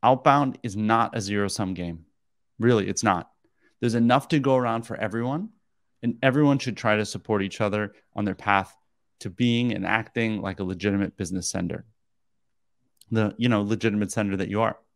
Outbound is not a zero-sum game. Really, it's not. There's enough to go around for everyone, and everyone should try to support each other on their path to being and acting like a legitimate business sender. The legitimate sender that you are.